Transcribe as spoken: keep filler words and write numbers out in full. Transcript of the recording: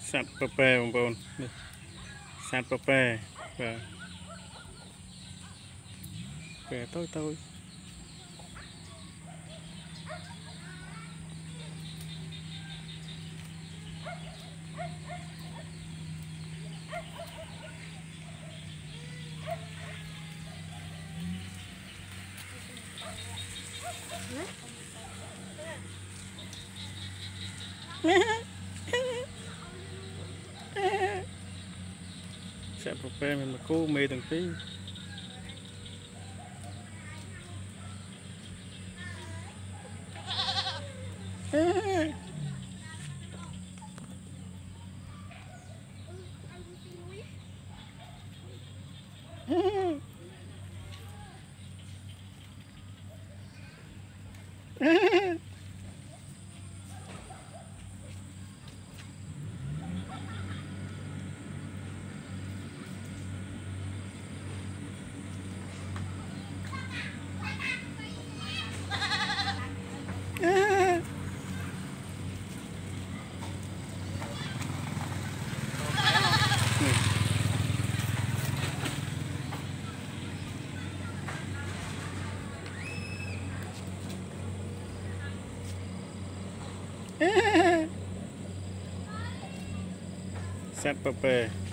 sạt bờ bè bông bồn sạt bờ bè và bè tôi tôi sạt bờ bè mình mà cô mê từng tí sạt bờ bè